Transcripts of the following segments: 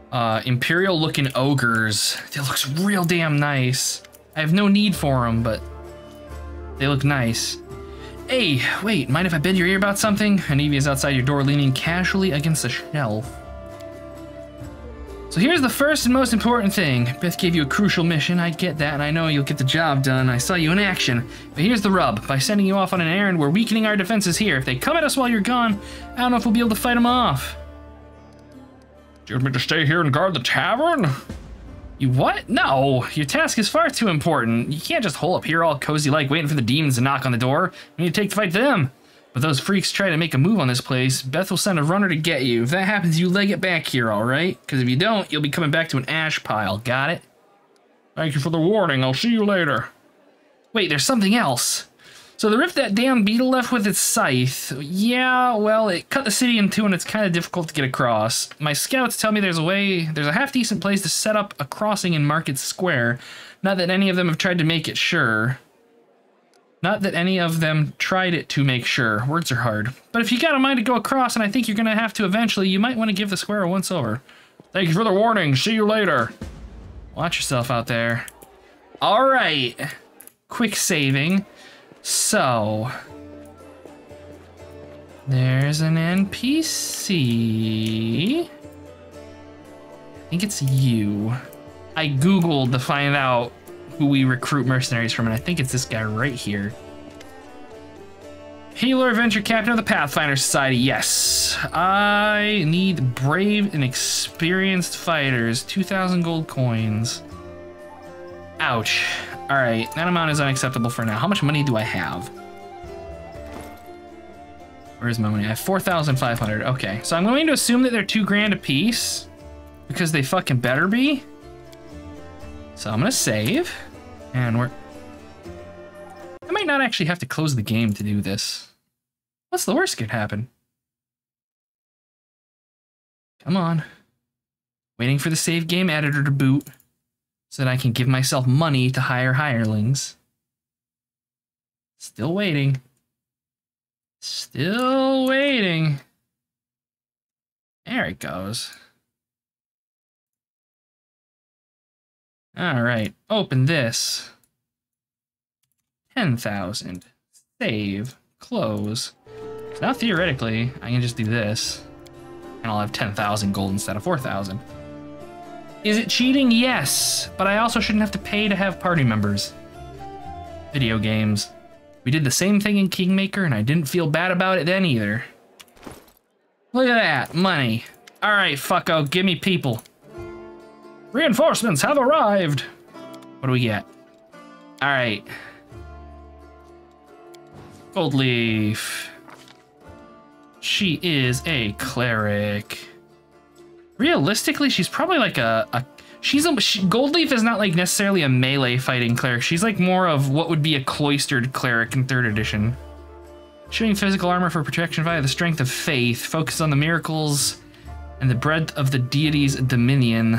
Imperial looking ogres. They looks real damn nice. I have no need for them, but they look nice. Hey, wait, mind if I bend your ear about something? Anevia's outside your door leaning casually against a shelf. So here's the first and most important thing. Beth gave you a crucial mission, I get that, and I know you'll get the job done. I saw you in action. But here's the rub. By sending you off on an errand, we're weakening our defenses here. If they come at us while you're gone, I don't know if we'll be able to fight them off. Do you want me to stay here and guard the tavern? You what? No, your task is far too important. You can't just hole up here all cozy like waiting for the demons to knock on the door. We need to take the fight to them. But those freaks try to make a move on this place, Beth will send a runner to get you. If that happens, you leg it back here, all right? Because if you don't, you'll be coming back to an ash pile. Got it? Thank you for the warning. I'll see you later. Wait, there's something else. So the rift that damn beetle left with its scythe, yeah, well, it cut the city in two and it's kind of difficult to get across. My scouts tell me there's a half-decent place to set up a crossing in Market Square. Not that any of them have tried to make it sure. Not that any of them tried it to make sure. Words are hard. But if you got a mind to go across, and I think you're going to have to eventually, you might want to give the square a once-over. Thank you for the warning. See you later. Watch yourself out there. All right. Quick saving. So, there's an NPC. I think it's you. I Googled to find out who we recruit mercenaries from, and I think it's this guy right here. Healer, Adventure Captain of the Pathfinder Society. Yes. I need brave and experienced fighters. 2,000 gold coins. Ouch. All right, that amount is unacceptable for now. How much money do I have? Where's my money? I have 4,500. Okay, so I'm going to assume that they're $2,000 a piece because they fucking better be. So I'm gonna save, and I might not actually have to close the game to do this. What's the worst that could happen? Come on. Waiting for the save game editor to boot, so that I can give myself money to hire hirelings. Still waiting. Still waiting. There it goes. All right, open this. 10,000. Save. Close. So now theoretically, I can just do this, and I'll have 10,000 gold instead of 4,000. Is it cheating? Yes, but I also shouldn't have to pay to have party members. Video games. We did the same thing in Kingmaker, and I didn't feel bad about it then either. Look at that, money. All right, fucko, give me people. Reinforcements have arrived. What do we get? All right. Gold leaf. She is a cleric. Realistically, she's probably like Goldleaf is not like necessarily a melee fighting cleric. She's like more of what would be a cloistered cleric in 3rd edition. Shooting physical armor for protection via the strength of faith. Focus on the miracles and the breadth of the deity's dominion.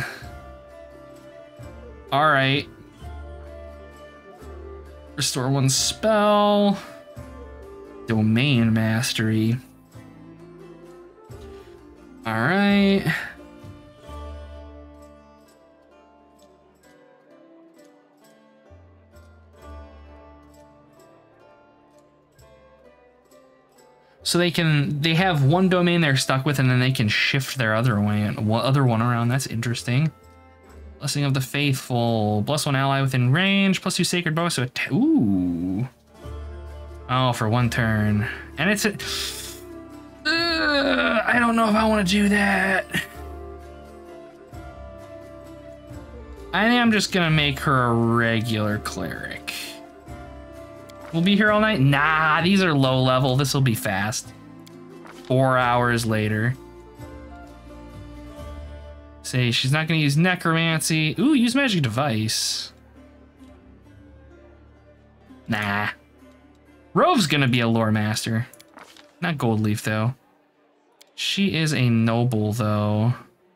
All right. Restore 1 spell. Domain mastery. All right. So they have one domain they're stuck with, and then they can shift their other one around. That's interesting. Blessing of the Faithful. Bless one ally within range. +2 sacred bonus to attack. Ooh. Oh, for 1 turn. And it's a... I don't know if I want to do that. I think I'm just gonna make her a regular cleric. We'll be here all night? Nah, these are low level. This will be fast. 4 hours later. Say she's not gonna use necromancy. Ooh, use magic device. Nah. Rove's gonna be a lore master. Not gold leaf though. She is a noble though.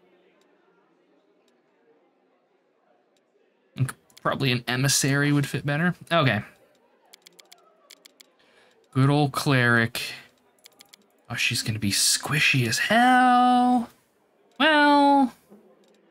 Probably an emissary would fit better. Okay. Good old cleric. Oh, she's gonna be squishy as hell. Well,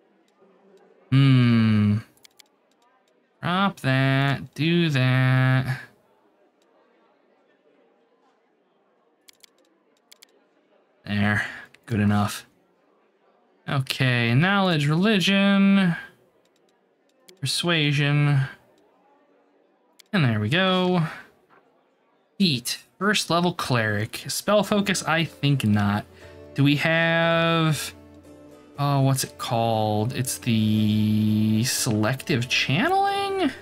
Okay, knowledge, religion, persuasion. And there we go. Feat. First level cleric. Spell focus, I think not. Do we have... Oh, what's it called? It's the selective channeling?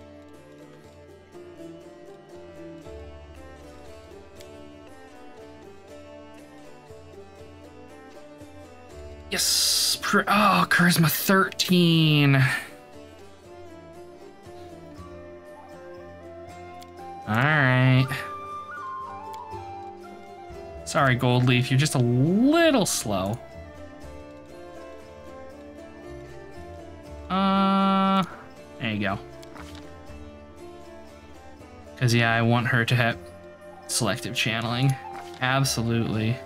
Yes. Oh, charisma 13. All right. Sorry, Goldleaf, you're just a little slow. There you go. Because, yeah, I want her to have selective channeling. Absolutely.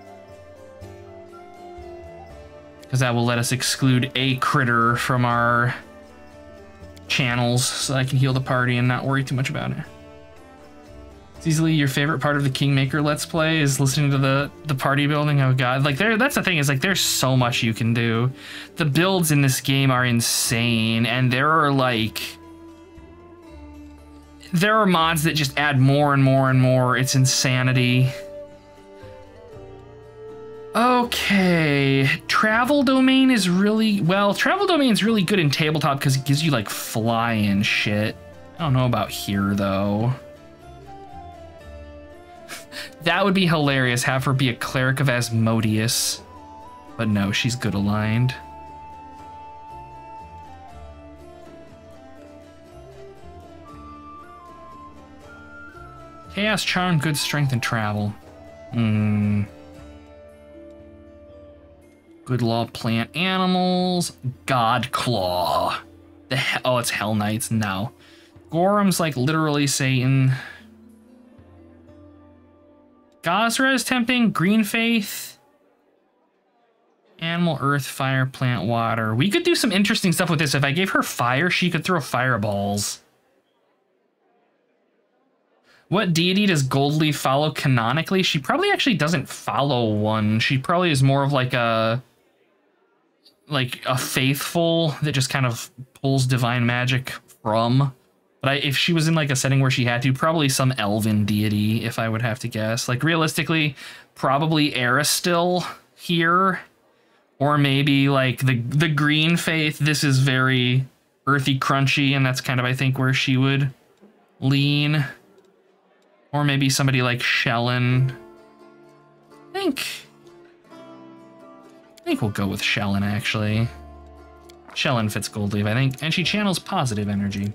Because that will let us exclude a critter from our channels so I can heal the party and not worry too much about it. It's easily your favorite part of the Kingmaker Let's Play is listening to the party building. Oh god, like that's the thing, is like there's so much you can do. The builds in this game are insane, and there are mods that just add more and more and more. It's insanity. Okay, travel domain is really, well, travel domain is really good in tabletop because it gives you like fly and shit. I don't know about here though. That would be hilarious, have her be a cleric of Asmodeus. But no, she's good aligned. Chaos, charm, good strength, and travel. Good law, plant, animals. God claw. Oh, it's Hell Knights. No. Gorham's like literally Satan. Gosra is tempting. Green Faith. Animal, earth, fire, plant, water. We could do some interesting stuff with this. If I gave her fire, she could throw fireballs. What deity does Goldleaf follow canonically? She probably actually doesn't follow one. She probably is more of like a faithful that just kind of pulls divine magic from. But if she was in like a setting where she had to, probably some elven deity, if I would have to guess. Like realistically, probably Aristil here. Or maybe like the green faith. This is very earthy, crunchy, and that's kind of, I think, where she would lean. Or maybe somebody like Shellen. I think we'll go with Shellen, actually. Shellen fits Goldleaf, I think. And she channels positive energy.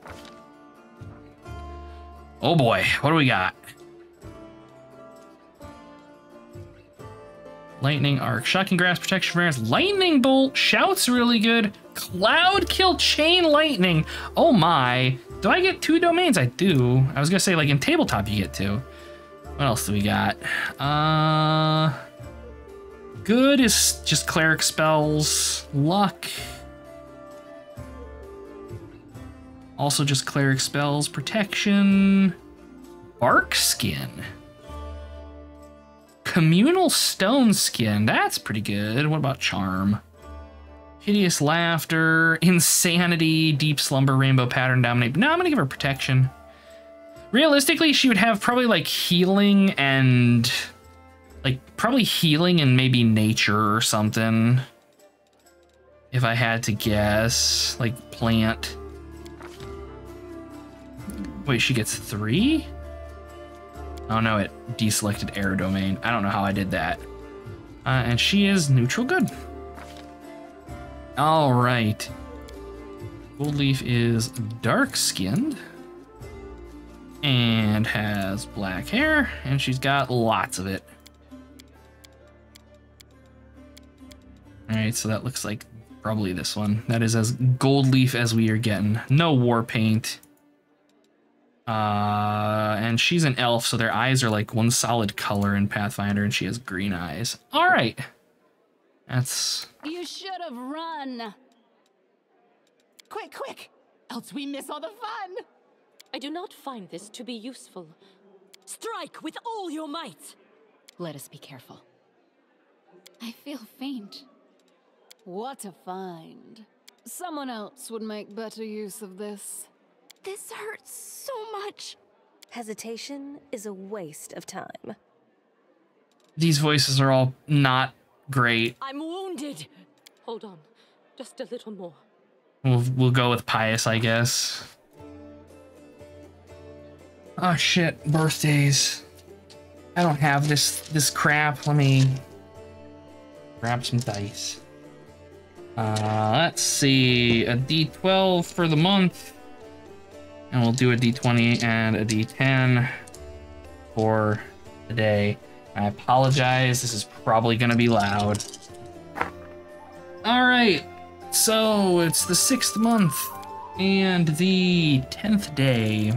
Oh boy, what do we got? Lightning Arc, Shocking Grasp, Protection from Airs, Lightning Bolt, Shout's really good. Cloud Kill, Chain Lightning. Oh my. Do I get 2 domains? I do. I was gonna say, like, in tabletop you get 2. What else do we got? Good is just cleric spells. Luck. Also just cleric spells. Protection. Bark Skin. Communal Stone Skin. That's pretty good. What about Charm? Hideous Laughter. Insanity. Deep Slumber. Rainbow Pattern. Dominate. No, I'm gonna give her Protection. Realistically, she would have probably like healing and... like, probably healing and maybe nature or something. If I had to guess. Like, plant. Wait, she gets 3? Oh no, it deselected air domain. I don't know how I did that. And she is neutral good. All right. Goldleaf is dark-skinned. And has black hair. And she's got lots of it. All right, so that looks like probably this one. That is as Goldleaf as we are getting. No war paint. And she's an elf, so their eyes are like one solid color in Pathfinder, and she has green eyes. All right. That's... You should have run. Quick, quick, else we miss all the fun. I do not find this to be useful. Strike with all your might. Let us be careful. I feel faint. What a find. Someone else would make better use of this. This hurts so much. Hesitation is a waste of time. These voices are all not great. I'm wounded. Hold on. Just a little more. We'll go with pious, I guess. Oh shit, birthdays. I don't have this crap. Let me grab some dice. Let's see, a D12 for the month, and we'll do a D20 and a D10 for the day. I apologize, this is probably gonna be loud. All right, so it's the 6th month and the 10th day.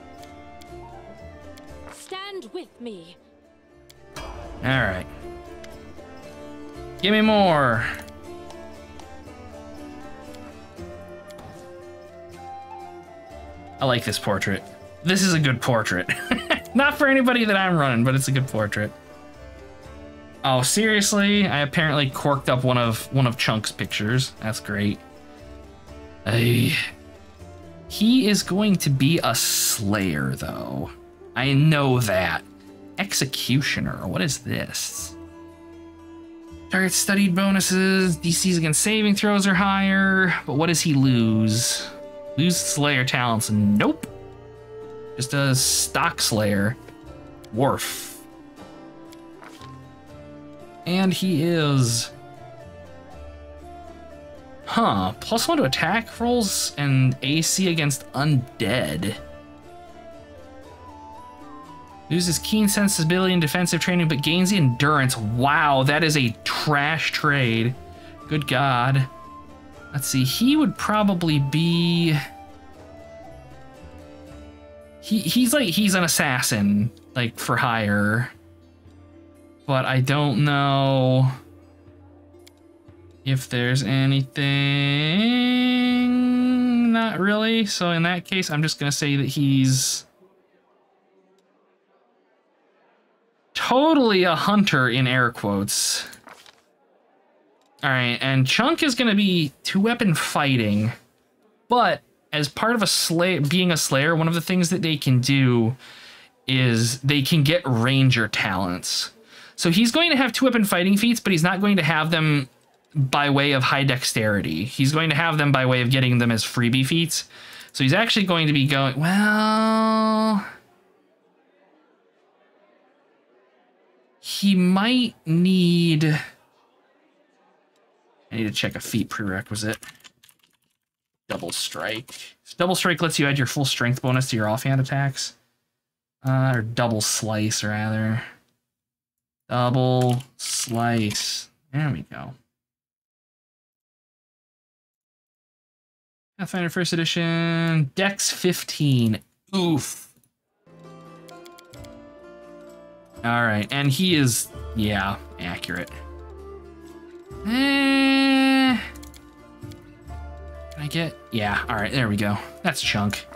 Stand with me. All right, give me more. I like this portrait. This is a good portrait. Not for anybody that I'm running, but it's a good portrait. Oh, seriously? I apparently corked up one of Chunk's pictures. That's great. He is going to be a Slayer, though. I know that. Executioner. What is this? Target studied bonuses. DCs against saving throws are higher. But what does he lose? Lose Slayer talents. Nope. Just a stock Slayer. Dwarf. And he is... Huh. +1 to attack rolls and AC against undead. Loses keen sensibility and defensive training, but gains the endurance. Wow, that is a trash trade. Good God. Let's see, he would probably be... He's an assassin, like, for hire. But I don't know if there's anything... Not really, so in that case, I'm just gonna say that he's... totally a hunter in air quotes. All right, and Chunk is going to be 2-weapon fighting, but as part of being a Slayer, one of the things that they can do is they can get Ranger talents. So he's going to have 2-weapon fighting feats, but he's not going to have them by way of high dexterity. He's going to have them by way of getting them as freebie feats. So he's actually going to be going, well... He might need... I need to check a feat prerequisite. Double Strike. Double Strike lets you add your full strength bonus to your offhand attacks. Or Double Slice, rather. Double Slice. There we go. Pathfinder First Edition. Dex 15. Oof. Alright, and he is, yeah, accurate. Can I get... Yeah, alright, there we go. That's Chunk.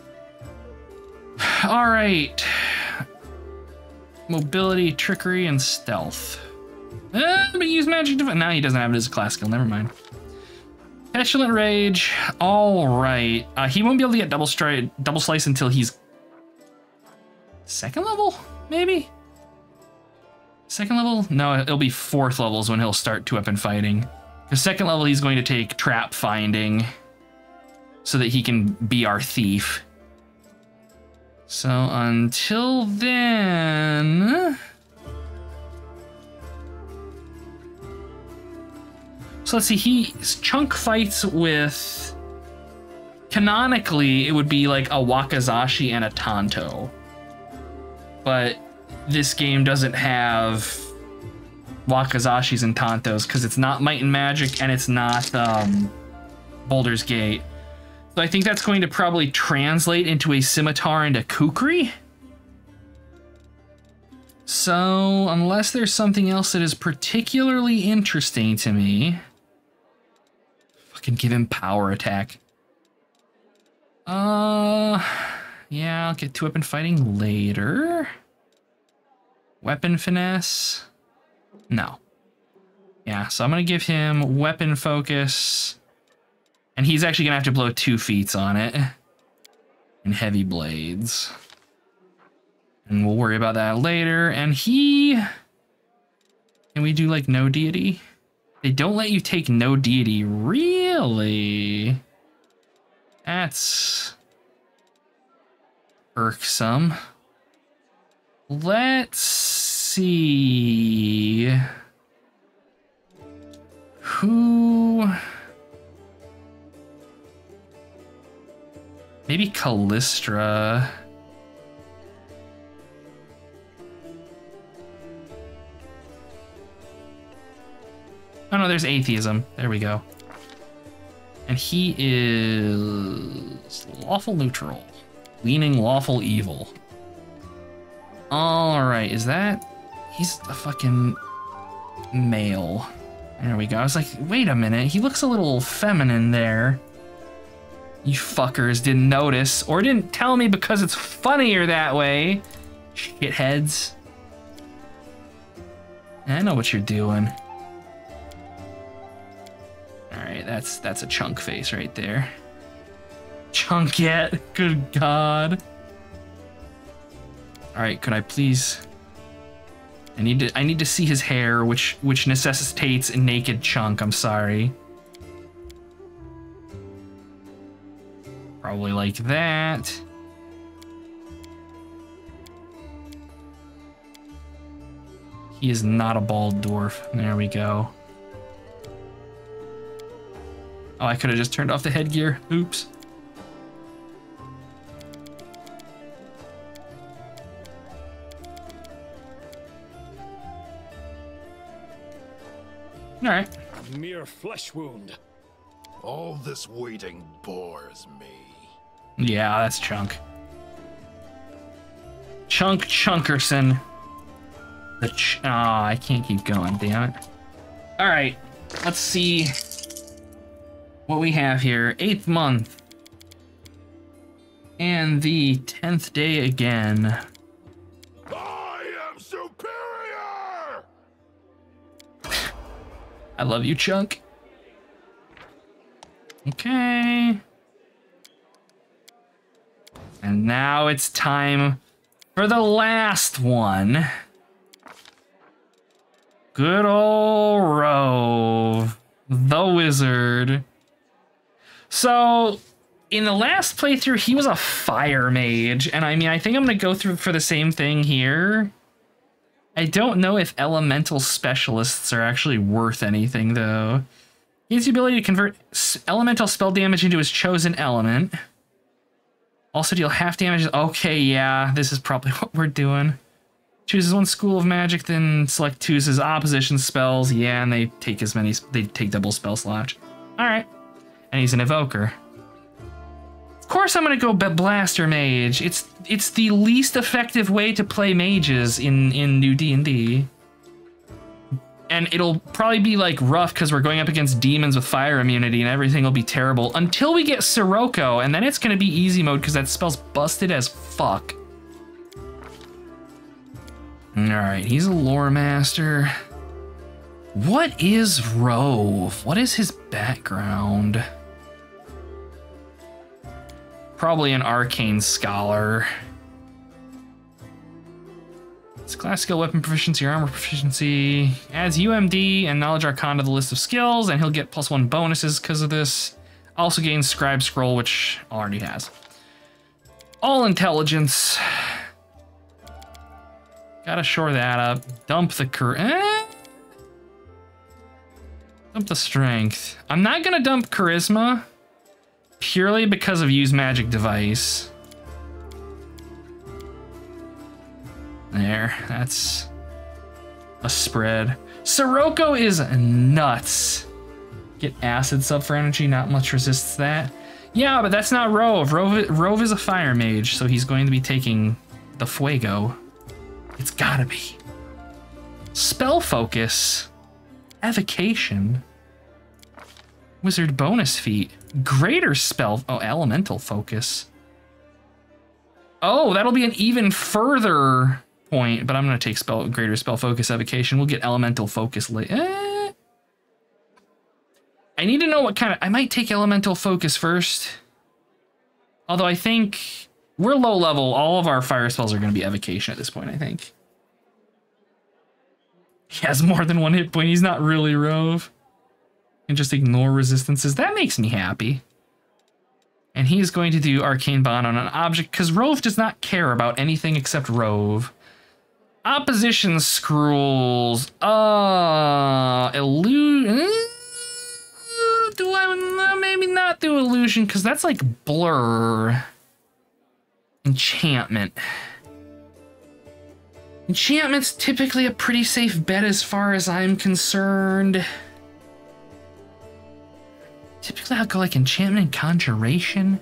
Alright. Mobility, trickery, and stealth. But use magic defense. Now he doesn't have it as a class skill, never mind. Petulant Rage. Alright. He won't be able to get double slice until he's... 2nd level? Maybe? 2nd level? No, it'll be 4th levels when he'll start 2-weapon fighting. Because 2nd level, he's going to take trap finding so that he can be our thief. So until then... So let's see, Chunk fights with... Canonically, it would be like a Wakazashi and a Tanto. But this game doesn't have Wakazashis and Tantos because it's not Might and Magic and it's not Baldur's Gate. So I think that's going to probably translate into a Scimitar and a Kukri. So unless there's something else that is particularly interesting to me, fucking give him power attack. Yeah, I'll get 2-weapon fighting later. Weapon finesse? No. Yeah, so I'm going to give him weapon focus. And he's actually going to have to blow 2 feats on it. And heavy blades. And we'll worry about that later. And he... Can we do, like, no deity? They don't let you take no deity. Really? That's... irksome. Let's see... Who... Maybe Callistra. Oh no, there's atheism. There we go. And he is lawful neutral. Leaning lawful evil. Alright, is that... He's a fucking male. There we go. I was like, wait a minute. He looks a little feminine there. You fuckers didn't notice. Or didn't tell me because it's funnier that way. Shitheads. I know what you're doing. Alright, that's a chunk face right there. Chunk yet? Good God. Alright, could I please... I need to see his hair, which necessitates a naked chunk, I'm sorry. Probably like that. He is not a bald dwarf. There we go. Oh, I could have just turned off the headgear. Oops. All right. A mere flesh wound. All this waiting bores me. Yeah, that's Chunk. Chunk Chunkerson. I can't keep going, damn it. All right, let's see what we have here. 8th month. And the 10th day again. I am superior! I love you, Chunk. Okay. And now it's time for the last one. Good ol' Rove, the wizard. So, in the last playthrough, he was a fire mage. And I mean, I think I'm going to go through for the same thing here. I don't know if elemental specialists are actually worth anything, though. He has the ability to convert elemental spell damage into his chosen element. Also deal half damage. Okay, yeah, this is probably what we're doing. Chooses one school of magic, then select two as opposition spells. Yeah, and they take they take double spell slots. All right, and he's an evoker. Of course, I'm gonna go blaster mage. It's the least effective way to play mages in new D&D. And it'll probably be like rough because we're going up against demons with fire immunity and everything will be terrible until we get Sirocco, and then it's gonna be easy mode because that spell's busted as fuck. All right, he's a lore master. What is Rove? What is his background? Probably an arcane scholar. It's class skill, weapon proficiency, armor proficiency. Adds UMD and knowledge arcana to the list of skills, and he'll get +1 bonuses because of this. Also gains scribe scroll, which already has. All intelligence. Gotta shore that up. Dump the dump the strength. I'm not gonna dump charisma purely because of use magic device. There, that's a spread. Sirocco is nuts. Get acid sub for energy, not much resists that. Yeah, but that's not Rove. Rove is a fire mage, so he's going to be taking the Fuego. It's gotta be. Spell focus. Evocation. Wizard bonus feat. Greater spell. Oh, elemental focus. Oh, that'll be an even further point, but I'm gonna take greater spell focus evocation. We'll get elemental focus later. I need to know what kind of... I might take Elemental Focus first. Although I think we're low level. All of our fire spells are going to be Evocation at this point, I think. He has more than one hit point. He's not really Rove. And just ignore resistances. That makes me happy. And he's going to do Arcane Bond on an object, because Rove does not care about anything except Rove. Opposition Scrolls. Do I maybe not do Illusion, because that's like Blur. Enchantment. Enchantment's typically a pretty safe bet as far as I'm concerned. Typically I'll go like Enchantment and Conjuration.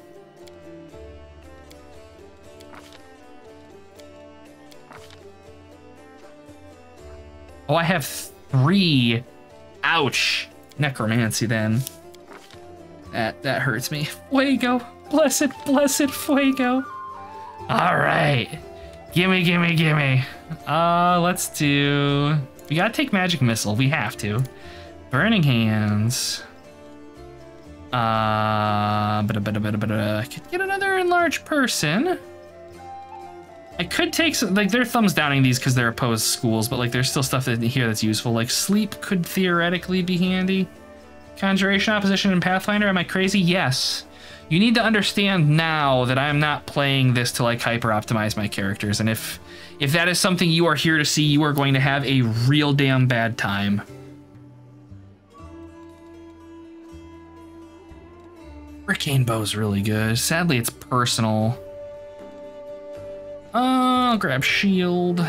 Oh, I have 3. Ouch. Necromancy then. That hurts me. Fuego. Blessed, blessed Fuego. All right. Gimme, gimme, gimme. Let's do... We gotta take Magic Missile. We have to. Burning Hands. I could get another Enlarged Person. I could take some... Like, they're thumbs downing these because they're opposed schools, but, like, there's still stuff in here that's useful. Like, Sleep could theoretically be handy. Conjuration Opposition in Pathfinder. Am I crazy? Yes. You need to understand now that I'm not playing this to like hyper optimize my characters, and if that is something you are here to see, you are going to have a real damn bad time. Hurricane Bow's really good. Sadly, it's personal. I'll grab Shield.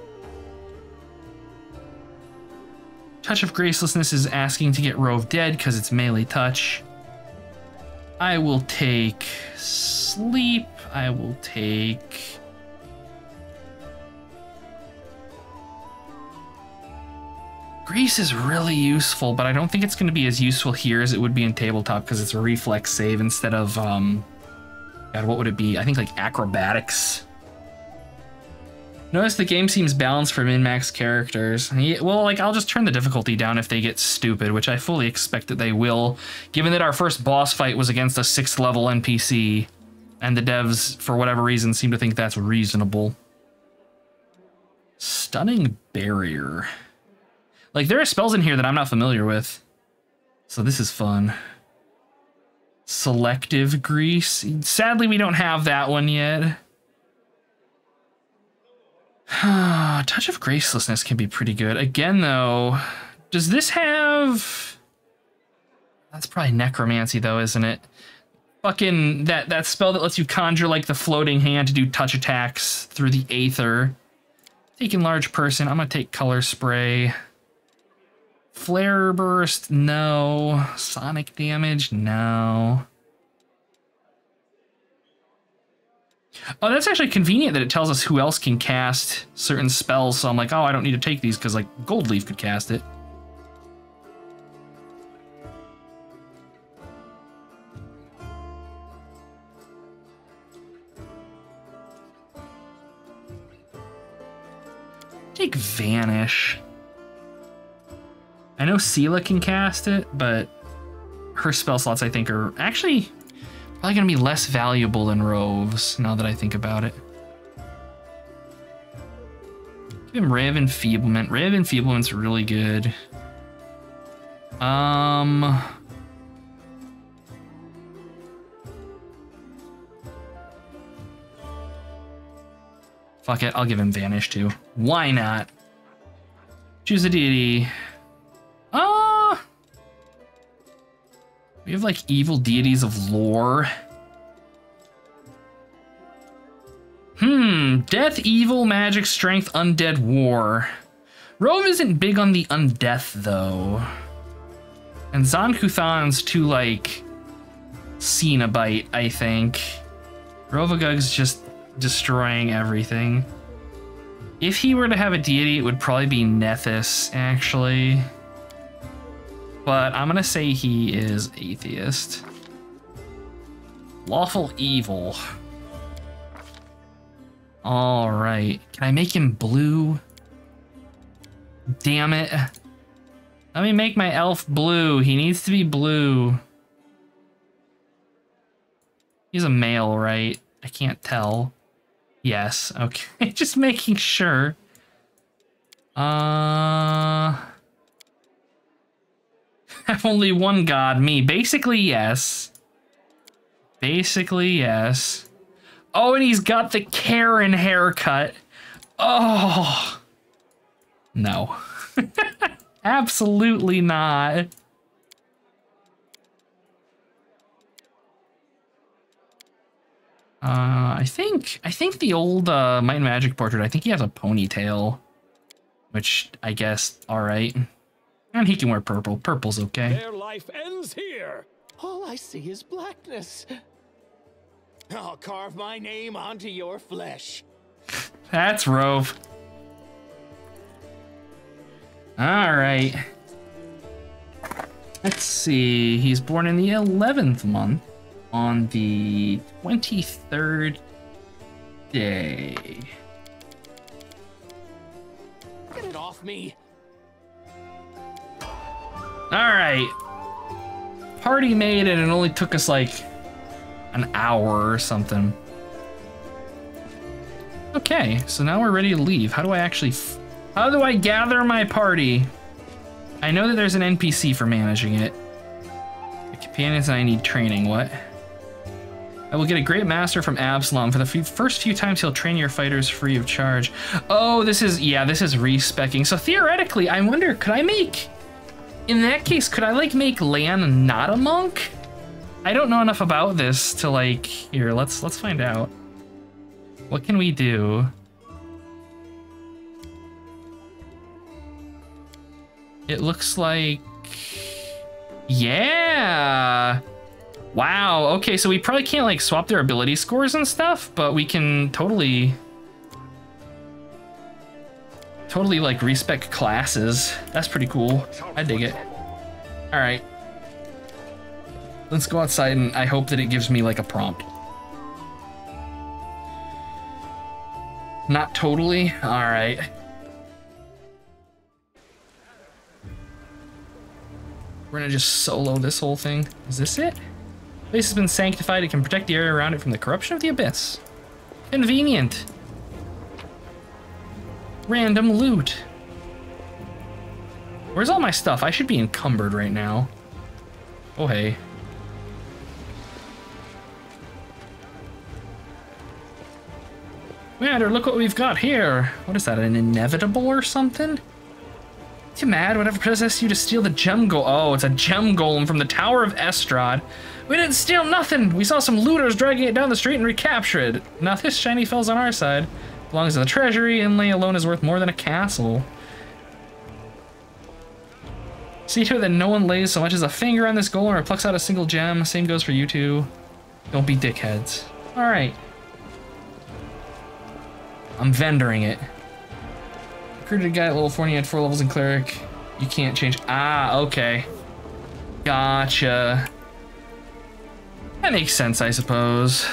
Touch of Gracelessness is asking to get Rove dead because it's melee touch. I will take Sleep. I will take... Grace is really useful, but I don't think it's going to be as useful here as it would be in Tabletop because it's a reflex save instead of, God, what would it be? I think like Acrobatics. Notice the game seems balanced for min-max characters. Well, like, I'll just turn the difficulty down if they get stupid, which I fully expect that they will, given that our first boss fight was against a 6th level NPC, and the devs, for whatever reason, seem to think that's reasonable. Stunning Barrier. Like, there are spells in here that I'm not familiar with, so this is fun. Selective Grease. Sadly, we don't have that one yet. Touch of Gracelessness can be pretty good. Again, though, does this have... That's probably Necromancy, though, isn't it? Fucking that spell that lets you conjure, like, the floating hand to do touch attacks through the Aether. Take Enlarged Person. I'm gonna take Color Spray. Flare Burst, no. Sonic Damage, no. Oh, that's actually convenient that it tells us who else can cast certain spells, so I'm like, oh, I don't need to take these because, like, Gold Leaf could cast it. Take Vanish. I know Sela can cast it, but her spell slots, I think, are actually probably going to be less valuable than Rove's, now that I think about it. Give him Ray of Enfeeblement. Ray of Enfeeblement's really good. Fuck it, I'll give him Vanish too. Why not? Choose a deity. We have like evil deities of lore. Death, evil, magic, strength, undead, war. Rove isn't big on the undeath though. And Zon-Kuthon's too like Cenobite, I think. Rovagug's just destroying everything. If he were to have a deity, it would probably be Nethys, actually. But I'm gonna say he is atheist. Lawful evil. All right, can I make him blue? Damn it. Let me make my elf blue. He needs to be blue. He's a male, right? I can't tell. Yes, okay. Just making sure. Have only one god, me. Basically, yes. Basically, yes. Oh, and he's got the Karen haircut. Oh. No. Absolutely not. I think the old Might and Magic portrait, I think he has a ponytail. Which, I guess, alright. And he can wear purple. Purple's okay. Their life ends here. All I see is blackness. I'll carve my name onto your flesh. That's Rove. Alright. Let's see. He's born in the 11th month on the 23rd day. Get it off me. Alright. Party made it and it only took us like an hour or something. Okay, so now we're ready to leave. How do I actually... how do I gather my party? I know that there's an NPC for managing it. The companions and I need training. What? I will get a great master from Absalom. For the first few times, he'll train your fighters free of charge. Oh, this is... yeah, this is respecking. So theoretically, I wonder, could I make... in that case, could I, like, make Lan not a monk? I don't know enough about this to, like... here, let's find out. What can we do? It looks like... yeah! Wow, okay, so we probably can't, like, swap their ability scores and stuff, but we can totally, like, respec classes. That's pretty cool. I dig it. All right. Let's go outside, and I hope that it gives me, like, a prompt. Not totally? All right. We're gonna just solo this whole thing. Is this it? The place has been sanctified. It can protect the area around it from the corruption of the abyss. Convenient. Random loot. Where's all my stuff? I should be encumbered right now. Oh, hey. Commander, look what we've got here. What is that, an inevitable or something? Too mad, whatever possessed you to steal the gem golem. Oh, it's a gem golem from the Tower of Estrad. We didn't steal nothing. We saw some looters dragging it down the street and recapture it. Now this shiny fell's on our side. Belongs to the treasury. Inlay alone is worth more than a castle. See to it that no one lays so much as a finger on this golem or plucks out a single gem. Same goes for you two. Don't be dickheads. All right. I'm vendoring it. Recruited a guy at level 40 at 4 levels in cleric. You can't change. Ah, okay. Gotcha. That makes sense, I suppose.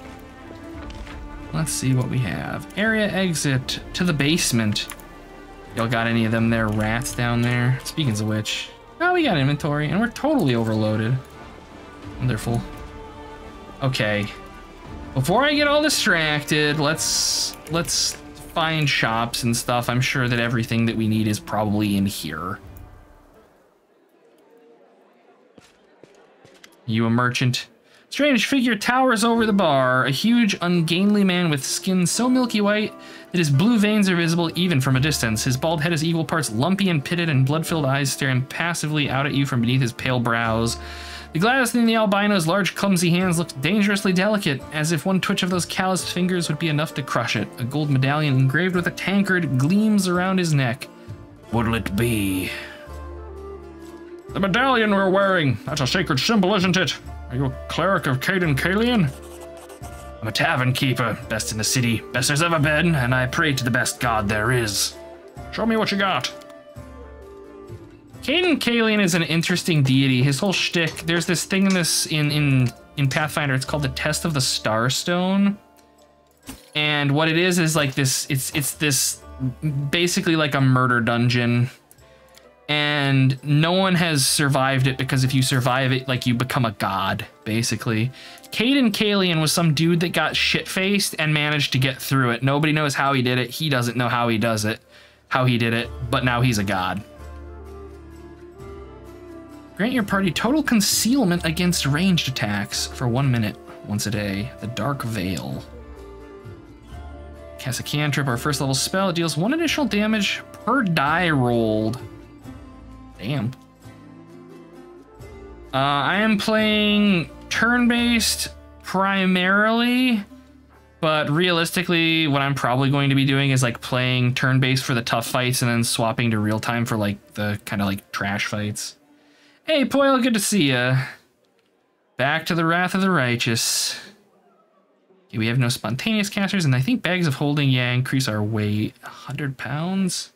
Let's see what we have. Area exit to the basement. Y'all got any of them there rats down there? Speaking of which, oh, we got inventory and we're totally overloaded. Wonderful. Okay. Before I get all distracted, let's find shops and stuff. I'm sure that everything that we need is probably in here. You a merchant? Strange figure towers over the bar, a huge, ungainly man with skin so milky white that his blue veins are visible even from a distance. His bald head is equal parts lumpy and pitted, and blood-filled eyes stare impassively out at you from beneath his pale brows. The glass in the albino's large, clumsy hands look dangerously delicate, as if one twitch of those calloused fingers would be enough to crush it. A gold medallion engraved with a tankard gleams around his neck. What'll it be? The medallion we're wearing. That's a sacred symbol, isn't it? Are you a cleric of Caden Kalian? I'm a tavern keeper, best in the city, best there's ever been, and I pray to the best god there is. Show me what you got. Caden Kalian is an interesting deity. His whole shtick, there's this thing in Pathfinder, it's called the Test of the Starstone. And what it is like this, it's this basically like a murder dungeon. and no one has survived it because if you survive it, like, you become a god, basically. Caden Kalian was some dude that got shit-faced and managed to get through it. Nobody knows how he did it. He doesn't know how he does it, how he did it, but now he's a god. Grant your party total concealment against ranged attacks for 1 minute, once a day. The Dark Veil. Cast a cantrip, our first level spell. It deals 1 additional damage per die rolled. Damn. I am playing turn-based primarily, but realistically, what I'm probably going to be doing is like playing turn-based for the tough fights and then swapping to real-time for like the kind of like trash fights. Hey, Poyle, good to see ya. Back to the Wrath of the Righteous. Okay, we have no spontaneous casters, and I think bags of holding, yeah, increase our weight. 100 pounds.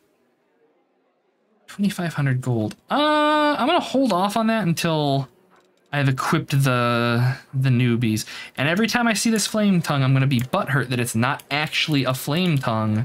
2,500 gold. I'm gonna hold off on that until I've equipped the newbies. And every time I see this flame tongue, I'm gonna be butthurt that it's not actually a flame tongue.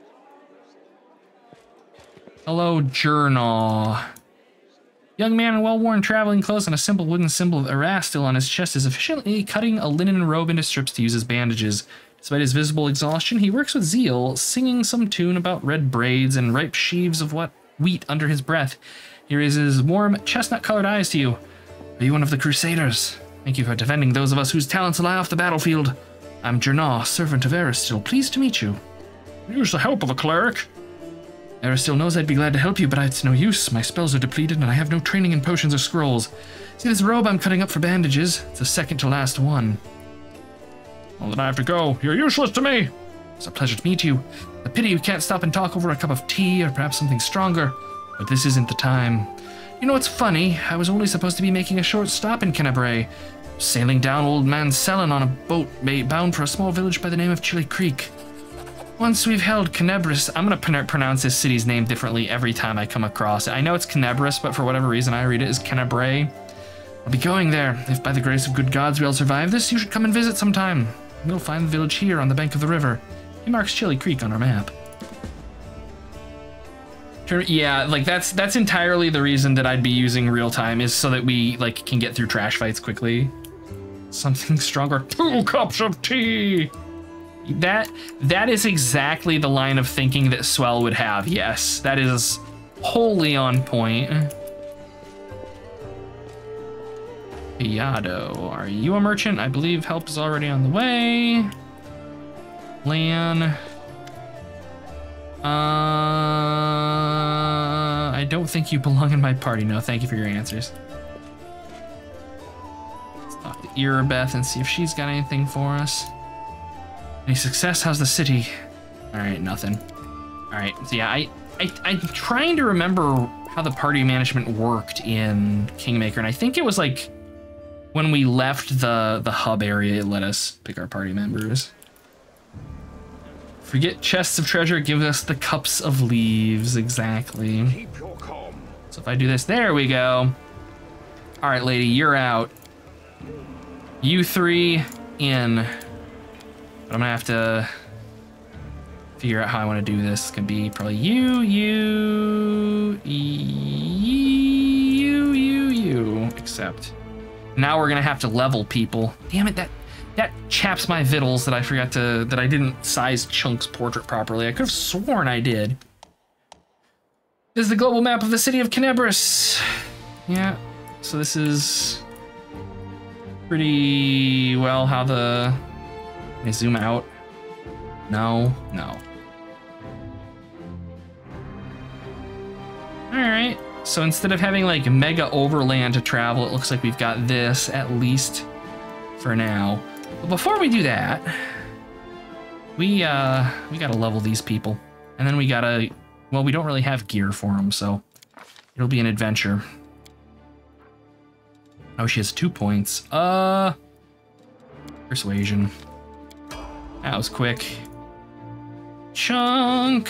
Hello, Journal. Young man in well-worn traveling clothes and a simple wooden symbol of Erastil on his chest is efficiently cutting a linen robe into strips to use as bandages. Despite his visible exhaustion, he works with zeal, singing some tune about red braids and ripe sheaves of wheat under his breath. He raises warm, chestnut-colored eyes to you. Are you one of the Crusaders? Thank you for defending those of us whose talents lie off the battlefield. I'm Jernah, servant of Erastil. Pleased to meet you. Use the help of a cleric. Erastil knows I'd be glad to help you, but it's no use. My spells are depleted, and I have no training in potions or scrolls. See this robe I'm cutting up for bandages? It's the second to last one. Well, then I have to go. You're useless to me. It's a pleasure to meet you. A pity you can't stop and talk over a cup of tea, or perhaps something stronger. But this isn't the time. You know what's funny? I was only supposed to be making a short stop in Kenabray, sailing down Old Man Sellen on a boat bound for a small village by the name of Chili Creek. Once we've held Kenebris, I'm going to pronounce this city's name differently every time I come across it. I know it's Kenebris, but for whatever reason I read it as Kenabray. I'll be going there. If by the grace of good gods we all survive this, you should come and visit sometime. We'll find the village here on the bank of the river. He marks Chili Creek on our map. Yeah, like that's entirely the reason that I'd be using real time, is so that we like can get through trash fights quickly. Something stronger. 2 cups of tea. That is exactly the line of thinking that Swell would have. Yes, that is wholly on point. Piado, are you a merchant? I believe help is already on the way. Lan. I don't think you belong in my party. No, thank you for your answers. Let's talk to Irabeth and see if she's got anything for us. Any success? How's the city? All right, nothing. All right, so yeah, I'm trying to remember how the party management worked in Kingmaker, and I think it was like when we left the hub area, it let us pick our party members. Forget chests of treasure, give us the cups of leaves, exactly. Keep your calm. So if I do this, there we go. All right, lady, you're out. You 3 in. But I'm gonna have to figure out how I want to do this. It's gonna be probably you, except now we're gonna have to level people. Damn it, that chaps my vittles that I forgot that I didn't size Chunk's portrait properly. I could have sworn I did. This is the global map of the city of Kenebris. Yeah, so this is pretty well how the... Can I zoom out? No. Alright, so instead of having like mega overland to travel, it looks like we've got this, at least for now. But before we do that, we gotta level these people. And then we gotta, well, we don't really have gear for them, so it'll be an adventure. Oh, she has 2 points. Persuasion. That was quick. Chunk.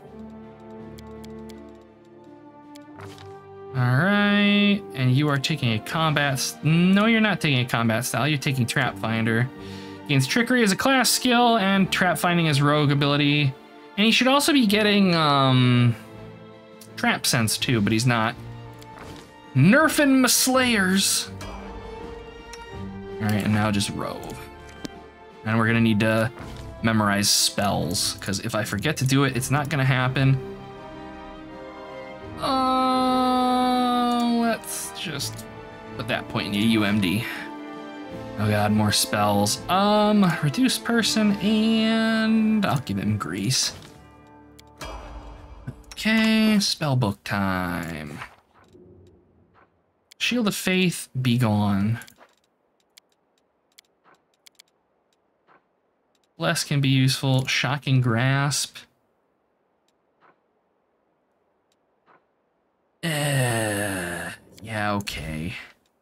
All right, and you are taking a combat. No, you're not taking a combat style. You're taking Trap Finder. Gains Trickery as a class skill and Trap Finding as rogue ability. And you should also be getting trap sense too, but he's not nerfing my slayers. All right, and now just rove. And we're gonna need to memorize spells, because if I forget to do it, it's not gonna happen. Let's just put that point in the UMD. Oh god, more spells. Reduce person, and I'll give him grease. Okay, spellbook time. Shield of Faith, be gone. Bless can be useful. Shocking Grasp. Yeah, okay.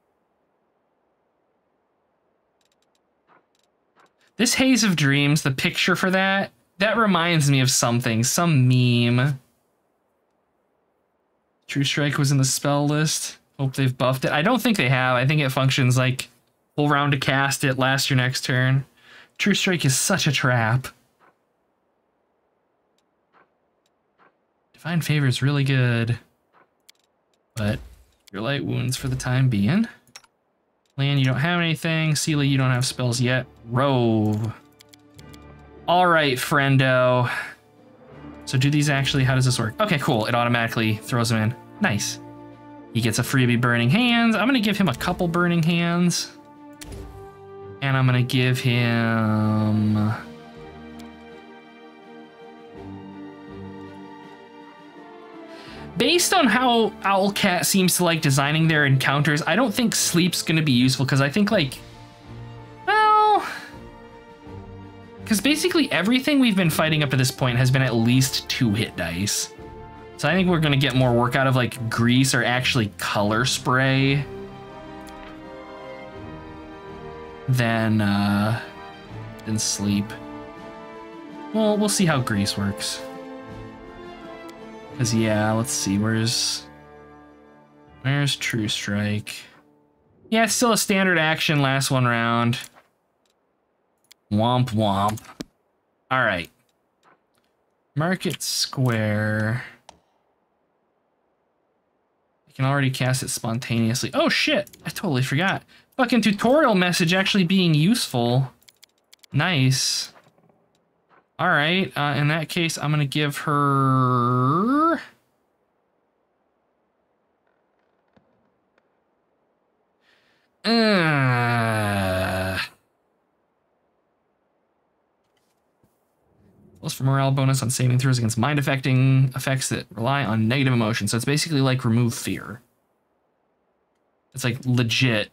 This Haze of Dreams, the picture for that reminds me of something, some meme. True Strike was in the spell list. Hope they've buffed it. I don't think they have. I think it functions like full round to cast it, last your next turn. True Strike is such a trap. Divine Favor is really good. But your light wounds for the time being. Land, you don't have anything. Sealy, you don't have spells yet. Rove. All right, friendo. So do these actually, how does this work? Okay, cool. It automatically throws them in. Nice. He gets a freebie Burning Hands. I'm gonna give him a couple Burning Hands. And I'm gonna give him... Based on how Owlcat seems to like designing their encounters, I don't think Sleep's gonna be useful, because I think, like, well... Because basically everything we've been fighting up to this point has been at least 2 hit dice. So I think we're gonna get more work out of, like, Grease or actually Color Spray than Sleep. Well, we'll see how Grease works. Cause yeah, let's see, where's True Strike? Yeah, it's still a standard action, last one round. Womp womp. All right. Market Square. I can already cast it spontaneously. Oh shit, I totally forgot. Fucking tutorial message actually being useful. Nice. All right, in that case, I'm gonna give her... Plus for morale bonus on saving throws against mind affecting effects that rely on negative emotion. So it's basically like remove fear. It's like legit.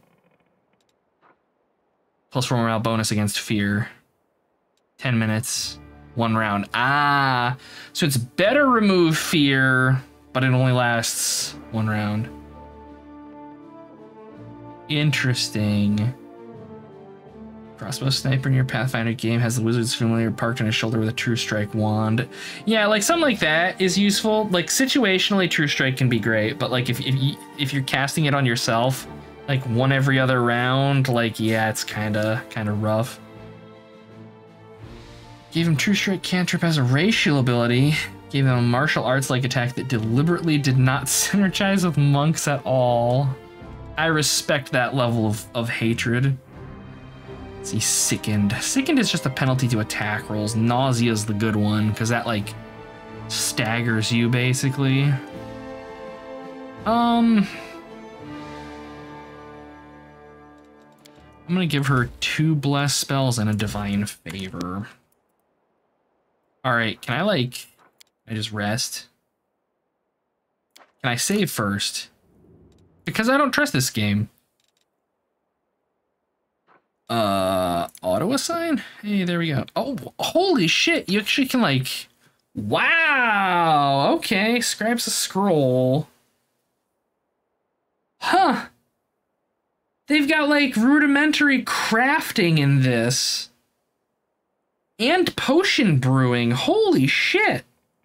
Plus for morale bonus against fear. 10 minutes. 1 round. Ah, so it's better remove fear, but it only lasts 1 round. Interesting. Crossbow sniper in your Pathfinder game has the wizard's familiar parked on his shoulder with a True Strike wand. Yeah, like something like that is useful. Like situationally, True Strike can be great, but like if you're casting it on yourself, like 1 every other round, like yeah, it's kind of rough. Gave him True Strike cantrip as a racial ability. Gave him a martial arts-like attack that deliberately did not synergize with monks at all. I respect that level of hatred. Let's see, Sickened. Sickened is just a penalty to attack rolls. Nausea is the good one, because that, like, staggers you, basically. I'm gonna give her 2 Bless spells and a Divine Favor. Alright, can I just rest? Can I save first? Because I don't trust this game. Auto assign? Hey, there we go. Oh, holy shit, you actually can like... Wow, okay, Scribes a scroll. Huh. They've got like rudimentary crafting in this. And potion brewing. Holy shit.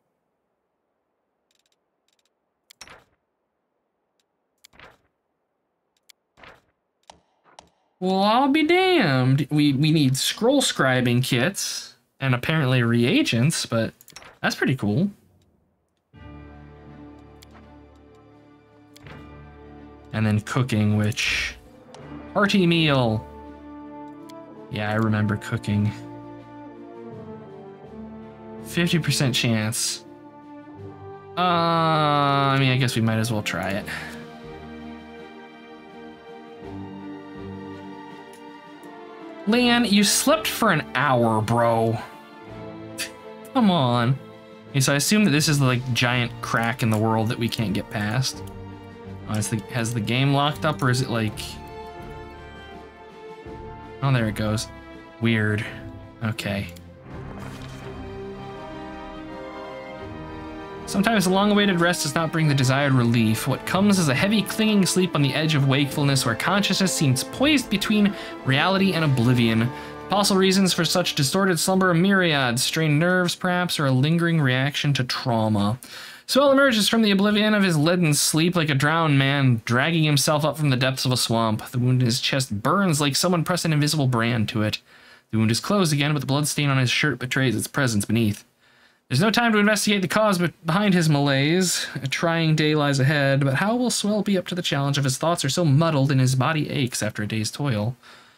Well, I'll be damned. We need scroll scribing kits and apparently reagents, but that's pretty cool. And then cooking, which... Hearty meal. Yeah, I remember cooking. 50% chance. I mean, I guess we might as well try it. Lan, you slept for an hour, bro. Come on. Okay, so I assume that this is the like giant crack in the world that we can't get past. Oh, has the game locked up, or is it like... Oh, there it goes. Weird. Okay. Sometimes the long-awaited rest does not bring the desired relief. What comes is a heavy, clinging sleep on the edge of wakefulness where consciousness seems poised between reality and oblivion. Possible reasons for such distorted slumber are myriad, strained nerves perhaps, or a lingering reaction to trauma. Swell emerges from the oblivion of his leaden sleep like a drowned man, dragging himself up from the depths of a swamp. The wound in his chest burns like someone pressed an invisible brand to it. The wound is closed again, but the blood stain on his shirt betrays its presence beneath. There's no time to investigate the cause behind his malaise. A trying day lies ahead, but how will Swell be up to the challenge if his thoughts are so muddled and his body aches after a day's toil?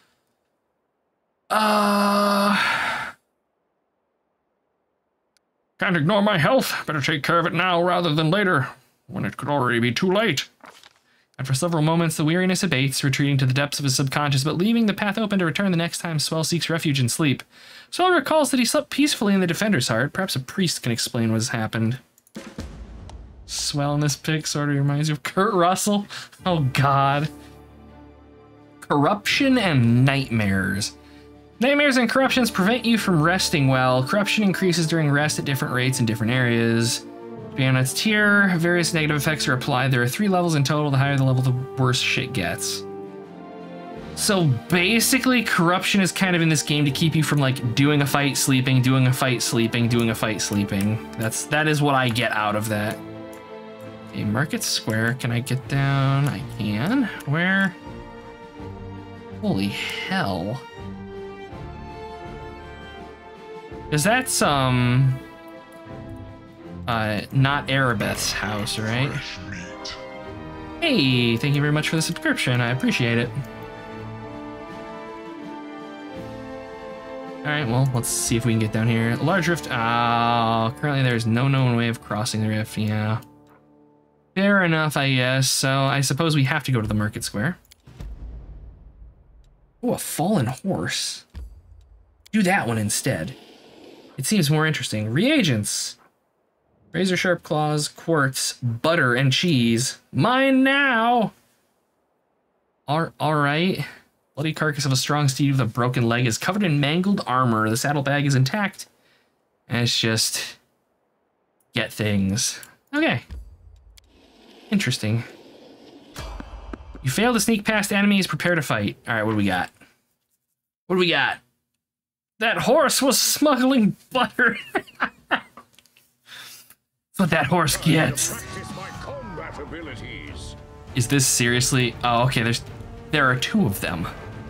Can't ignore my health. Better take care of it now rather than later, when it could already be too late. And for several moments, the weariness abates, retreating to the depths of his subconscious, but leaving the path open to return the next time Swell seeks refuge in sleep. Swell recalls that he slept peacefully in the Defender's Heart. Perhaps a priest can explain what has happened. Swell in this pic sort of reminds you of Kurt Russell. Oh, God. Corruption and nightmares. Nightmares and corruptions prevent you from resting well. Corruption increases during rest at different rates in different areas. Depending on its tier, various negative effects are applied. There are 3 levels in total. The higher the level, the worse shit gets. So basically, corruption is kind of in this game to keep you from like doing a fight, sleeping, doing a fight, sleeping, doing a fight, sleeping. That is what I get out of that. Okay, Market Square. Can I get down? I can. Where? Holy hell. Because that's, not Arabeth's house, right? Hey, thank you very much for the subscription. I appreciate it. Alright, well, let's see if we can get down here. Large rift. Currently there's no known way of crossing the rift, yeah. Fair enough, I guess. So I suppose we have to go to the Market Square. Oh, a fallen horse. Do that one instead. It seems more interesting. Reagents. Razor sharp claws, quartz, butter, and cheese. Mine now! Alright. Bloody carcass of a strong steed with a broken leg is covered in mangled armor. The saddlebag is intact. And it's just... get things. Okay. Interesting. You fail to sneak past enemies, prepare to fight. Alright, what do we got? What do we got? That horse was smuggling butter. That's what that horse gets. Is this seriously? Oh, okay, there are 2 of them.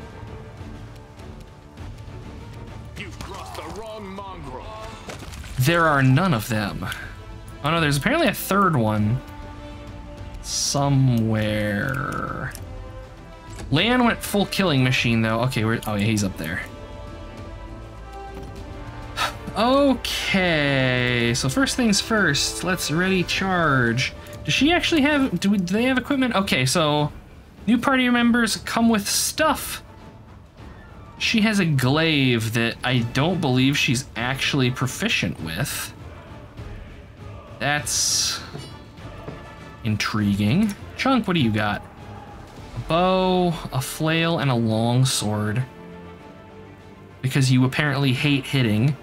You've crossed the wrong mongrel. There are none of them. Oh no, there's apparently a 3rd one. Somewhere. Lan went full killing machine though. Okay, oh yeah, he's up there. Okay, so first things first, let's ready charge. Does she actually have, do they have equipment? Okay, so new party members come with stuff. She has a glaive that I don't believe she's actually proficient with. That's intriguing. Chunk, what do you got? A bow, a flail, and a long sword. Because you apparently hate hitting.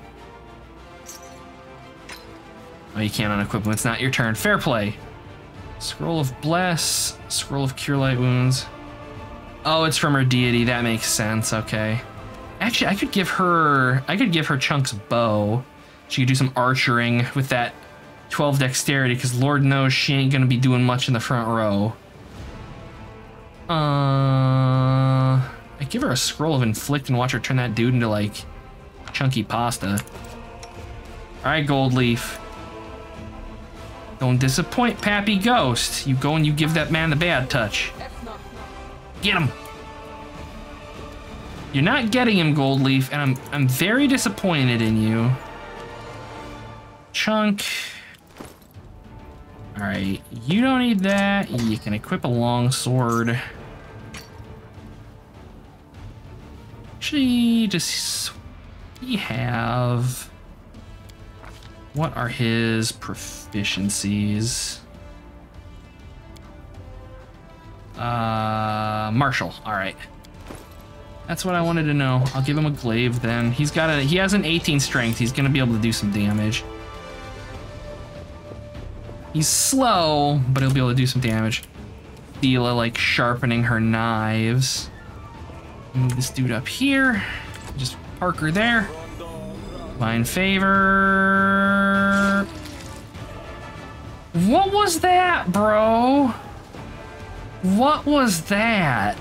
Oh, you can't unequip them. It's not your turn. Fair play. Scroll of Bless. Scroll of Cure Light Wounds. Oh, it's from her deity. That makes sense. Okay. Actually, I could give her Chunk's bow. She could do some archering with that 12 dexterity, because Lord knows she ain't gonna be doing much in the front row. I give her a Scroll of Inflict and watch her turn that dude into, like, chunky pasta. Alright, Gold Leaf. Don't disappoint, Pappy Ghost. You go and you give that man the bad touch. Get him. You're not getting him, Goldleaf, and I'm very disappointed in you. Chunk. All right, you don't need that. You can equip a longsword. Actually, does he have... What are his proficiencies? Martial, all right. That's what I wanted to know. I'll give him a glaive then. He has an 18 strength. He's gonna be able to do some damage. He's slow, but he'll be able to do some damage. Thela like sharpening her knives. Move this dude up here. Just park her there. Divine favor. What was that, bro? What was that?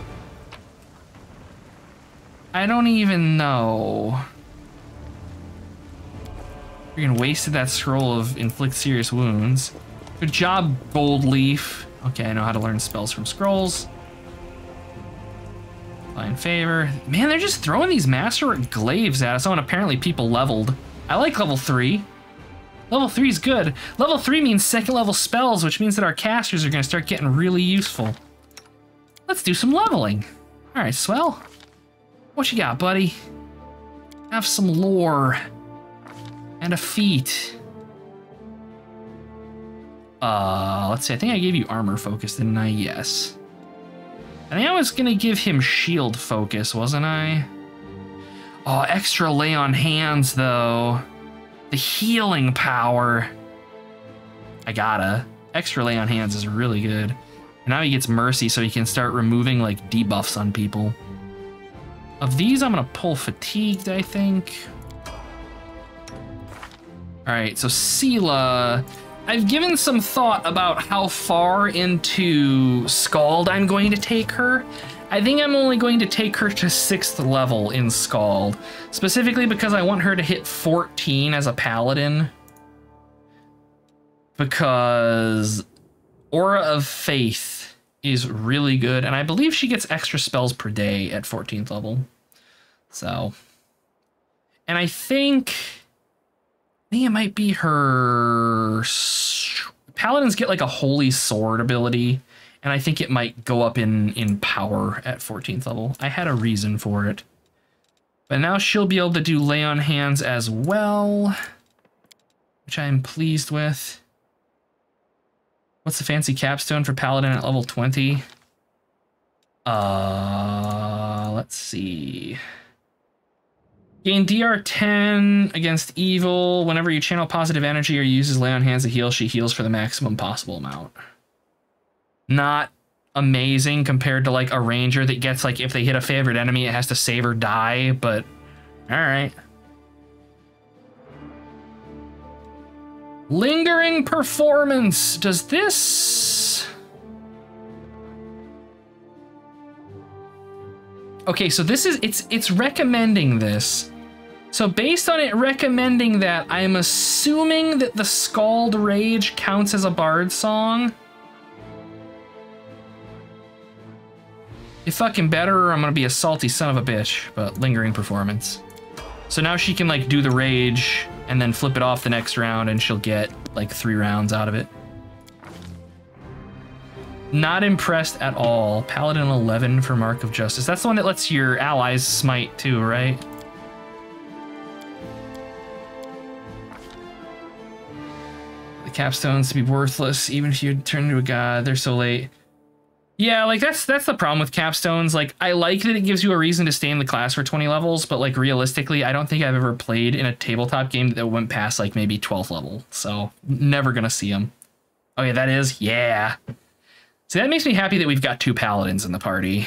I don't even know. Freaking wasted that scroll of inflict serious wounds. Good job, Goldleaf. Okay, I know how to learn spells from scrolls. Fine favor. Man, they're just throwing these masterwork glaives at us. Oh, and apparently people leveled. I like level 3. Level 3 is good. Level 3 means second level spells, which means that our casters are gonna start getting really useful. Let's do some leveling. All right, Swell. What you got, buddy? Have some lore. And a feat. Let's see, I think I gave you armor focus, didn't I? Yes. I think I was gonna give him shield focus, wasn't I? Oh, extra lay on hands though. The healing power. I gotta. Extra lay on hands is really good. And now he gets mercy so he can start removing like debuffs on people. Of these, I'm gonna pull fatigued, I think. All right, so Sela, I've given some thought about how far into Scald I'm going to take her. I think I'm only going to take her to 6th level in Scald, specifically because I want her to hit 14 as a paladin. Because Aura of Faith is really good, and I believe she gets extra spells per day at 14th level. So, and I think it might be her... Paladins get like a Holy Sword ability, and I think it might go up in power at 14th level. I had a reason for it. But now she'll be able to do Lay on Hands as well, which I'm pleased with. What's the fancy capstone for Paladin at level 20? Let's see. Gain DR 10 against evil. Whenever you channel positive energy or uses Lay on Hands to heal, she heals for the maximum possible amount. Not amazing compared to like a ranger that gets like if they hit a favorite enemy, it has to save or die, but all right. Lingering performance. Does this... Okay, so this is, it's recommending this. So based on it recommending that, I'm assuming that the Scald Rage counts as a bard song. If fucking better, I'm gonna be a salty son of a bitch, but lingering performance. So now she can like do the rage and then flip it off the next round and she'll get like 3 rounds out of it. Not impressed at all. Paladin 11 for Mark of Justice. That's the one that lets your allies smite too, right? The capstones to be worthless, even if you turn into a god, they're so late. Yeah, like that's the problem with capstones. Like I like that it gives you a reason to stay in the class for 20 levels, but like realistically, I don't think I've ever played in a tabletop game that went past like maybe 12th level. So never gonna see them. Okay, that is, yeah. So that makes me happy that we've got 2 paladins in the party.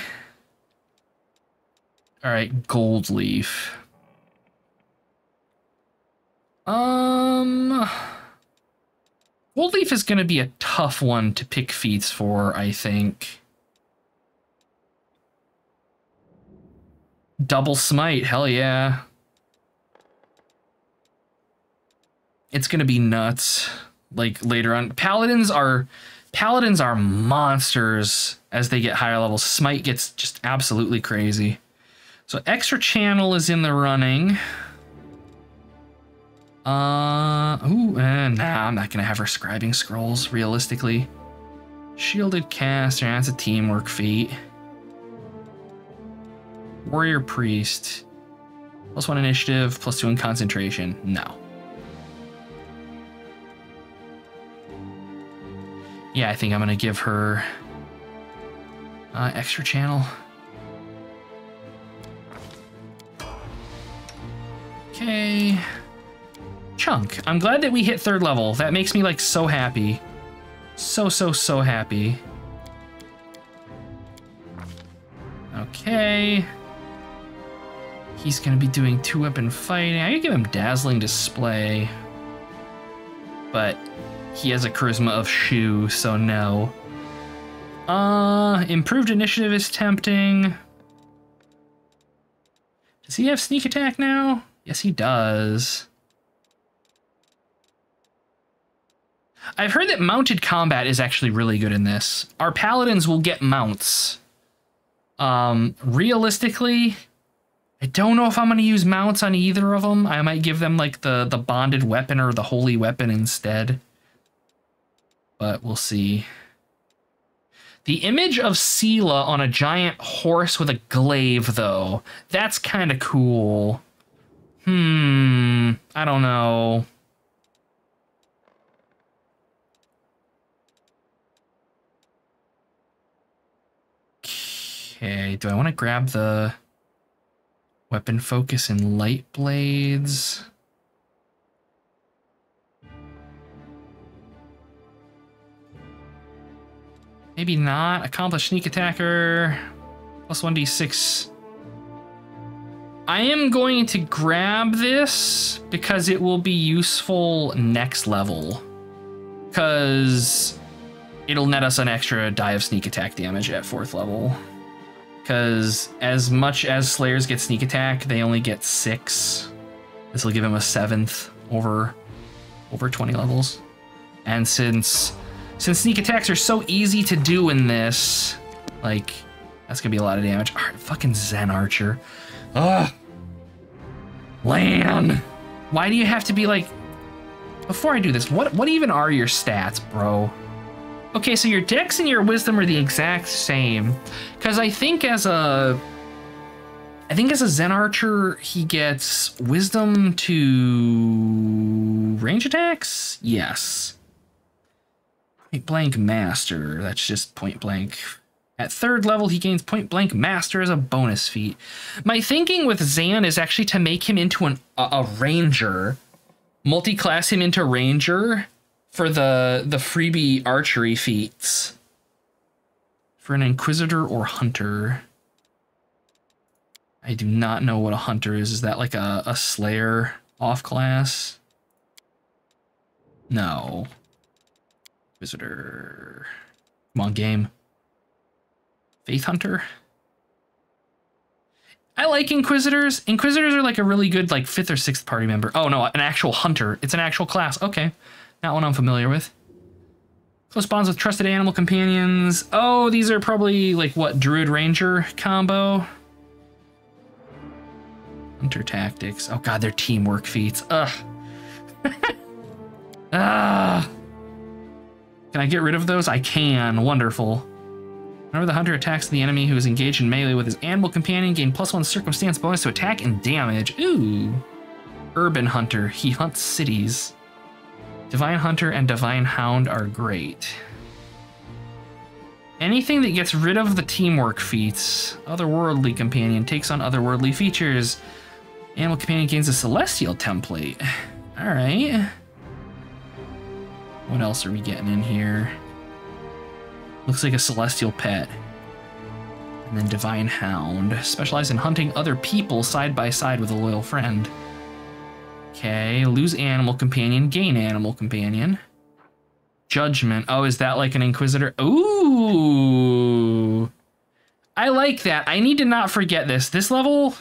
All right, Goldleaf. Goldleaf is gonna be a tough one to pick feats for, I think. Double smite, hell yeah. It's gonna be nuts, like later on. Paladins Paladins are monsters as they get higher levels. Smite gets just absolutely crazy. So extra channel is in the running. Nah, I'm not gonna have her scribing scrolls, realistically. Shielded caster, that's a teamwork feat. Warrior priest. +1 initiative, +2 in concentration. No. Yeah, I think I'm gonna give her extra channel. Okay. Chunk. I'm glad that we hit 3rd level. That makes me like so happy. So happy. Okay. He's gonna be doing 2-weapon fighting. I could give him dazzling display. But he has a charisma of shoe, so no. Improved initiative is tempting. Does he have sneak attack now? Yes, he does. I've heard that mounted combat is actually really good in this. Our paladins will get mounts. Realistically, I don't know if I'm going to use mounts on either of them. I might give them like the bonded weapon or the holy weapon instead. But we'll see. The image of Sela on a giant horse with a glaive, though. That's kind of cool. I don't know. Okay, do I want to grab the weapon focus in light blades? Maybe not. Accomplished sneak attacker. +1d6. I am going to grab this because it will be useful next level. Because it'll net us an extra die of sneak attack damage at 4th level. Because as much as Slayers get sneak attack, they only get 6. This will give him a 7th over 20 levels. And since sneak attacks are so easy to do in this, like, that's gonna be a lot of damage. All right, fucking Zen Archer. Ugh. Lan. Why do you have to be like... Before I do this, what even are your stats, bro? Okay, so your dex and your wisdom are the exact same. Because I think as a Zen Archer, he gets wisdom to range attacks? Yes. Point blank master, that's just point blank. At 3rd level, he gains point blank master as a bonus feat. My thinking with Zan is actually to make him into a ranger, multi-class him into ranger for the freebie archery feats. For an inquisitor or hunter. I do not know what a hunter is. Is that like a slayer off class? No. Inquisitor. Come on, game. Faith Hunter? I like Inquisitors. Inquisitors are like a really good like 5th or 6th party member. Oh no, an actual hunter. It's an actual class. Okay. Not one I'm familiar with. Close bonds with trusted animal companions. Oh, these are probably like what, Druid Ranger combo? Hunter tactics. Oh god, they're teamwork feats. Ugh. Ah. Can I get rid of those? I can. Wonderful. Whenever the hunter attacks the enemy who is engaged in melee with his animal companion, gain +1 circumstance bonus to attack and damage. Ooh. Urban Hunter. He hunts cities. Divine Hunter and Divine Hound are great. Anything that gets rid of the teamwork feats. Otherworldly Companion takes on otherworldly features. Animal Companion gains a Celestial template. Alright. What else are we getting in here? Looks like a Celestial Pet. And then Divine Hound. Specialize in hunting other people side by side with a loyal friend. Okay, lose Animal Companion, gain Animal Companion. Judgment. Oh, is that like an Inquisitor? Ooh. I like that. I need to not forget this. This level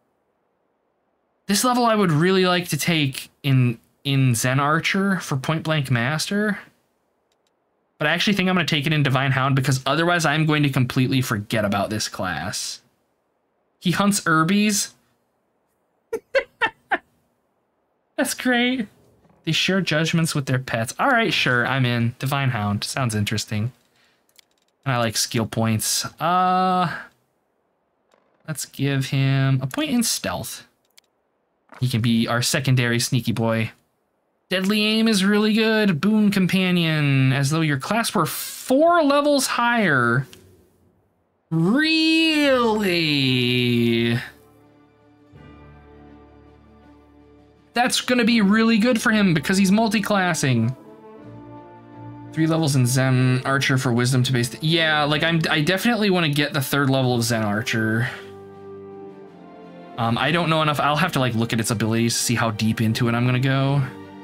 I would really like to take in Zen Archer for Point Blank Master. But I actually think I'm going to take it in Divine Hound because otherwise I'm going to completely forget about this class. He hunts Herbies. That's great. They share judgments with their pets. All right, sure, I'm in. Divine Hound. Sounds interesting. And I like skill points. Let's give him a point in stealth. He can be our secondary sneaky boy. Deadly aim is really good. Boon companion, as though your class were 4 levels higher. Really? That's gonna be really good for him because he's multi-classing. 3 levels in Zen Archer for wisdom to base. Yeah, like I definitely want to get the 3rd level of Zen Archer. I don't know enough. I'll have to like look at its abilities to see how deep into it I'm gonna go.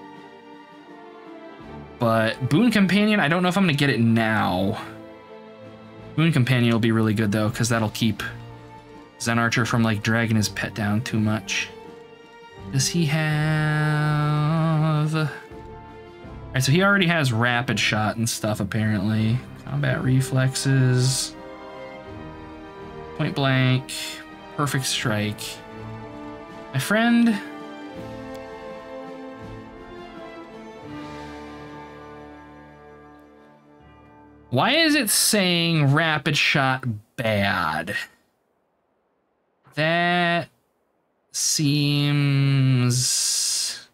But Boon Companion, I don't know if I'm gonna get it now. Boon Companion will be really good though, because that'll keep Zen Archer from like dragging his pet down too much. Does he have... Alright, so he already has rapid shot and stuff apparently. Combat reflexes. Point blank. Perfect strike. My friend... Why is it saying rapid shot bad? That seems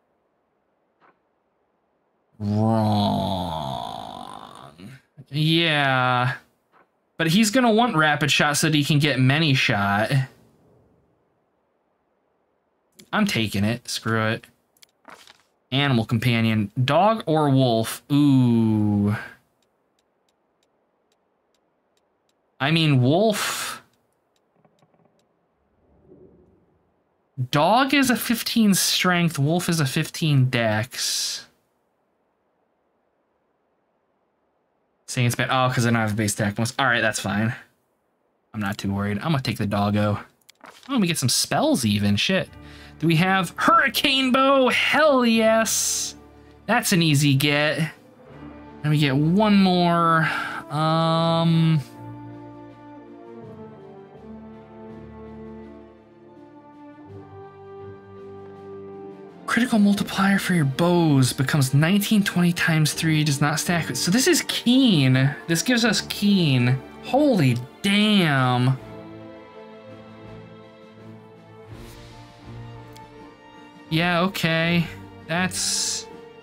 wrong. Yeah. But he's gonna want rapid shot so that he can get many shot. I'm taking it. Screw it. Animal companion. Dog or wolf? Ooh. I mean, wolf. Dog is a 15 strength. Wolf is a 15 dex. Saying it's bad. Oh, because I don't have base attack bonus. All right, that's fine. I'm not too worried. I'm going to take the doggo. Oh, we get some spells even. Shit. Do we have Hurricane Bow? Hell yes. That's an easy get. And we get one more. Critical multiplier for your bows becomes 1920 times 3, does not stack. So this is keen. This gives us keen. Holy damn. Yeah, okay. That's...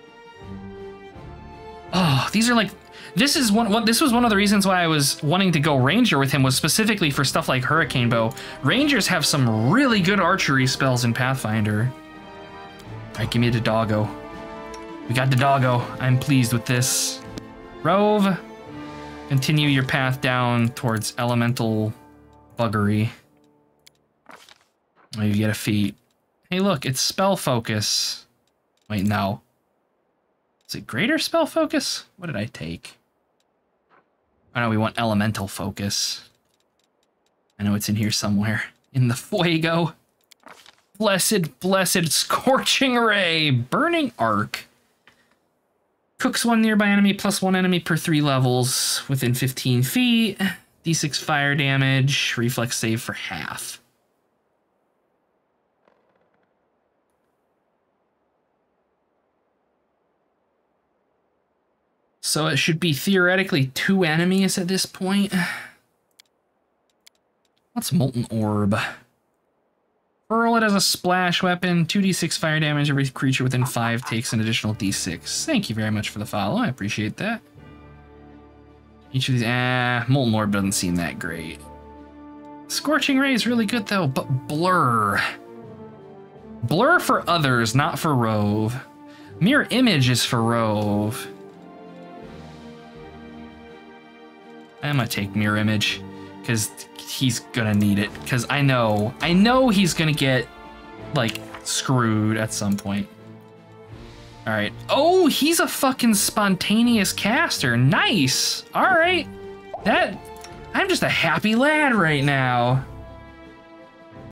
Oh, these are like... This was one of the reasons why I was wanting to go Ranger with him, was specifically for stuff like Hurricane Bow. Rangers have some really good archery spells in Pathfinder. Alright, give me the doggo. We got the doggo. I'm pleased with this. Rove, continue your path down towards elemental buggery. Oh, you get a feat. Hey, look, it's spell focus. Wait, no. Is it greater spell focus? What did I take? Oh no, we want elemental focus. I know it's in here somewhere. In the Fuego. Blessed, blessed, scorching ray, burning arc. Cooks one nearby enemy plus one enemy per 3 levels within 15 feet. D6 fire damage, reflex save for half. So it should be theoretically 2 enemies at this point. What's Molten Orb? Hurl it as a splash weapon. 2d6 fire damage. Every creature within 5 takes an additional d6. Thank you very much for the follow. I appreciate that. Each of these... Molten Orb doesn't seem that great. Scorching Ray is really good, though, but Blur. Blur for others, not for Rove. Mirror Image is for Rove. I'm gonna take Mirror Image, because he's gonna need it, because I know he's gonna get, like, screwed at some point. Alright. Oh, he's a fucking spontaneous caster. Nice! Alright. I'm just a happy lad right now.